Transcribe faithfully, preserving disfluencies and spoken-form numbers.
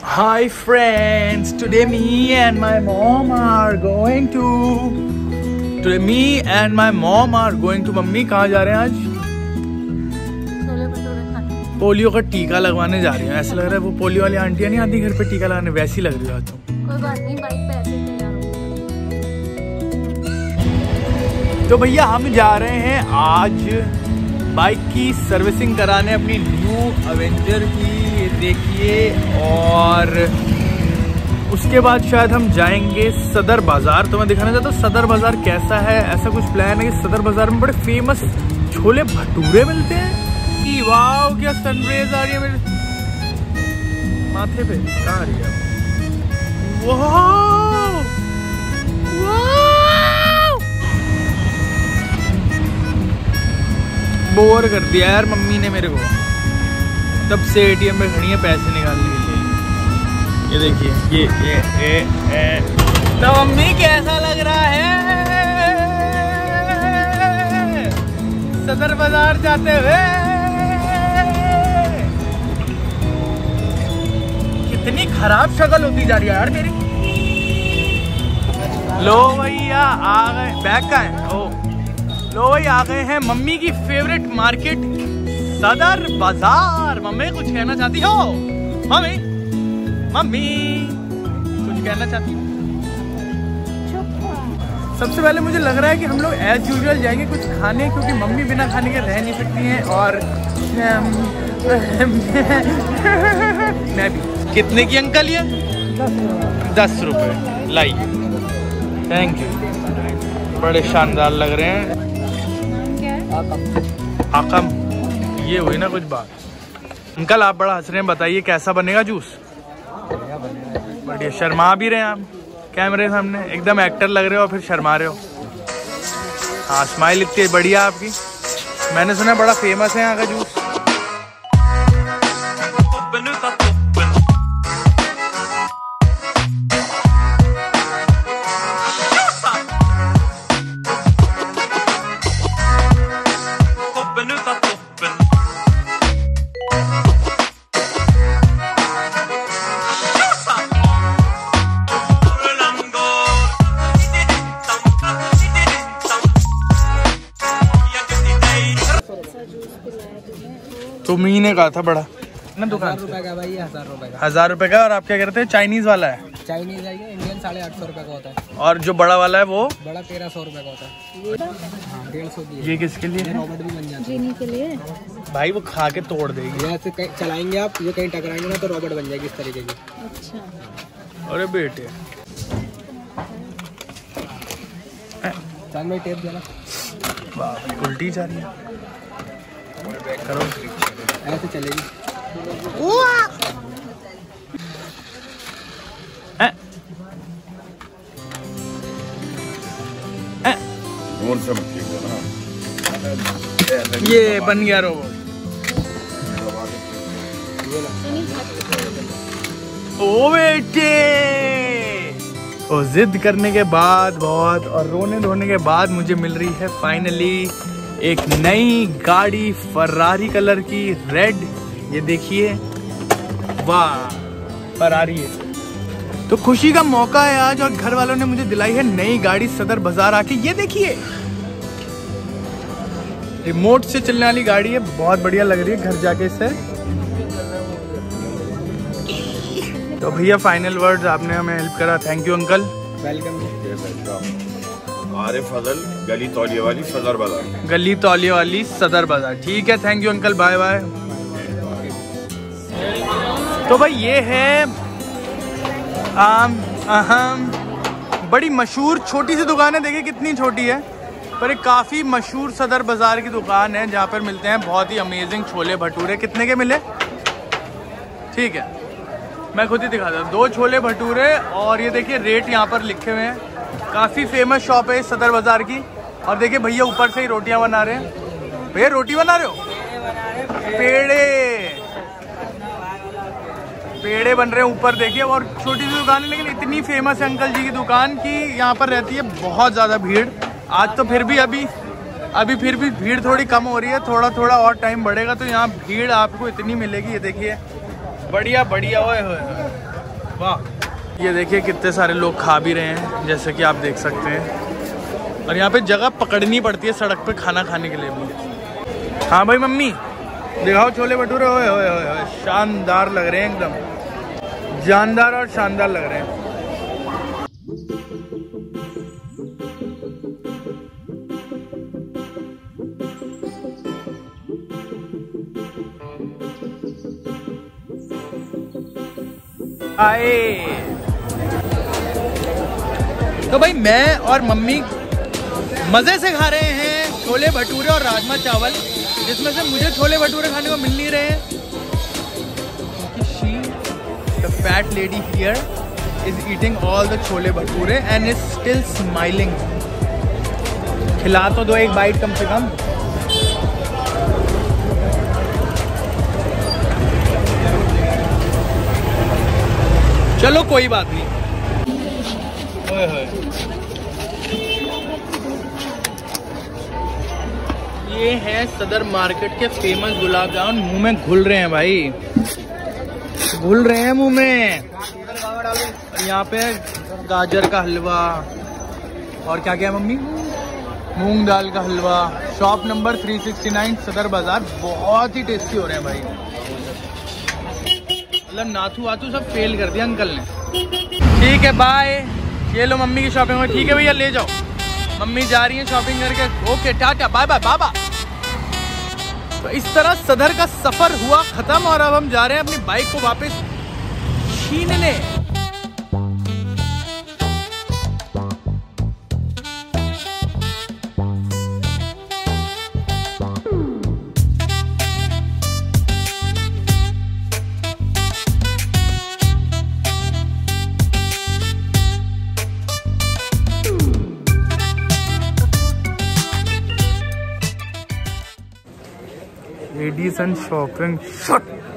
Hi friends, today me and my mom are going to today me and my mom are going to मम्मी कहाँ जा रहे हैं आज? पोलियो का टीका लगवाने जा रही हैं। ऐसा लग रहा है वो पोलियो वाली आंटियाँ नहीं आती घर पे टीका लगाने, वैसी लग रही है आज तो। कोई बात नहीं, बाइक पे ऐसे तैयार हो। तो भैया हम जा रहे हैं आज बाइक की सर्विसिंग कराने अपनी न्यू अवेंजर की, देखिए। और उसके बाद शायद हम जाएंगे सदर बाजार। तो मैं दिखाना चाहता हूँ सदर बाजार कैसा है। ऐसा कुछ प्लान है कि सदर बाजार में बड़े फेमस छोले भटूरे मिलते हैं। वाओ, क्या सनरेज आ रही है मेरे माथे पे। कहाँ आ रही है? वाओ वाओ, बोर कर दिया यार मम्मी ने मेरे को। तब से एटीएम में खड़ी है पैसे निकालने के लिए। ये देखिए, ये ये ए, ए। तो मम्मी कैसा लग रहा है सदर बाजार जाते हुए? कितनी खराब शक्ल होती जा रही है यार मेरी। लो भैया आ गए, बैग का है। ओ लो भाई आ गए हैं मम्मी की फेवरेट मार्केट सदर बाजार। मम्मी कुछ कहना चाहती हो? मम्मी मम्मी कुछ कहना चाहती हो? सबसे पहले मुझे लग रहा है कि हम लोग एज यूजुअल जाएंगे कुछ खाने, क्योंकि मम्मी बिना खाने के रह नहीं सकती हैं। और मैं भी। कितने की अंकल ये? दस रुपए लाइए, थैंक यू। बड़े शानदार लग रहे हैं। आकम, ये हुई ना कुछ बात। अंकल आप बड़ा हंस रहे हैं, बताइए कैसा बनेगा जूस? बढ़िया। शर्मा भी रहे हैं आप कैमरे सामने, एकदम एक्टर लग रहे हो और फिर शर्मा रहे हो। हाँ, स्माइल इतनी बढ़िया आपकी। मैंने सुना बड़ा फेमस है यहाँ का जूस। तुम्ही ने कहा था बड़ा ना दुकान रुपए का भाई, हजार रुपए का। हजार रुपए का। और आप क्या कहते हैं? चाइनीज वाला है? चाइनीज है ये, इंडियन साढ़े आठ सौ रुपए का होता है। और जो बड़ा वाला है वो? बड़ा तेरह सौ रुपए का होता है। हाँ, डेढ़ सौ की। ये किसके लिए? रॉबर्ट भी बन जाता है जीनी के लिए भाई, वो खा के तोड़ देगी। ऐसे चलाएंगे आप, ये कहीं टकराएंगे ना तो रॉबर्ट बन जाएगी इस तरीके की। अच्छा। अरे बेटे चांद भाई टेप देना। वाह, उल्टी जा रही है। करो, ऐसे चलेगी। ए, ए। ये बन गया रोबोट। ओ बेटे, ओ जिद करने के बाद बहुत और रोने धोने के बाद मुझे मिल रही है फाइनली एक नई गाड़ी, फरारी कलर की, रेड। ये देखिए, वाह, फरारी है। तो खुशी का मौका है आज और घर वालों ने मुझे दिलाई है नई गाड़ी सदर बाजार आके। ये देखिए, रिमोट से चलने वाली गाड़ी है, बहुत बढ़िया लग रही है घर जाके इससे। तो भैया फाइनल वर्ड्स, आपने हमें हेल्प करा, thank you uncle. Welcome. Arif Fazal, गली तौलिया वाली सदर बाजार। गली तौलिया वाली सदर बाजार, ठीक है, thank you uncle, bye bye. तो भाई ये है आम अहम बड़ी मशहूर छोटी सी दुकान है। देखिए कितनी छोटी है, पर एक काफ़ी मशहूर सदर बाजार की दुकान है जहाँ पर मिलते हैं बहुत ही अमेजिंग छोले भटूरे। कितने के मिले? ठीक है, मैं खुद ही दिखाता हूँ। दो छोले भटूरे और ये देखिए रेट यहाँ पर लिखे हुए हैं। काफ़ी फेमस शॉप है सदर बाजार की। और देखिए भैया ऊपर से ही रोटियाँ बना रहे हैं। भैया रोटी बना रहे हो? पेड़े पेड़े बन रहे हैं ऊपर, देखिए। और छोटी सी दुकान है लेकिन इतनी फेमस है अंकल जी की दुकान की यहाँ पर रहती है बहुत ज़्यादा भीड़। आज तो फिर भी अभी अभी फिर भी भीड़ थोड़ी कम हो रही है, थोड़ा थोड़ा और टाइम बढ़ेगा तो यहाँ भीड़ आपको इतनी मिलेगी। ये देखिए बढ़िया बढ़िया, ओए होए वाह, ये देखिए कितने सारे लोग खा भी रहे हैं, जैसे कि आप देख सकते हैं। और यहाँ पे जगह पकड़नी पड़ती है सड़क पे खाना खाने के लिए भी। हाँ भाई मम्मी, दिखाओ छोले भटूरे। ओए ओए ओए, शानदार लग रहे हैं, एकदम जानदार और शानदार लग रहे हैं। आए तो भाई मैं और मम्मी मजे से खा रहे हैं छोले भटूरे और राजमा चावल, जिसमें से मुझे छोले भटूरे खाने को मिल नहीं रहे हैं क्योंकि she the fat lady here is eating all the chole bhature and is still smiling. खिला तो दो एक बाइट कम से कम। चलो कोई बात नहीं। ओए होए, ये है सदर मार्केट के फेमस गुलाब जामुन। मुंह में घुल रहे हैं भाई, घुल रहे हैं मुंह में। यहाँ पे गाजर का हलवा और क्या क्या है मम्मी, मूंग दाल का हलवा। शॉप नंबर तीन सौ उनहत्तर सदर बाजार। बहुत ही टेस्टी हो रहे हैं भाई, मतलब नाथू वाथू सब फेल कर दिया अंकल ने। ठीक है बाय। ये लो मम्मी की शॉपिंग में। ठीक है भैया ले जाओ, मम्मी जा रही है शॉपिंग करके। ओके टाटा बाय बाय बाबा। तो इस तरह सदर का सफर हुआ खत्म और अब हम जा रहे हैं अपनी बाइक को वापस छीनने। Edison shopping shot.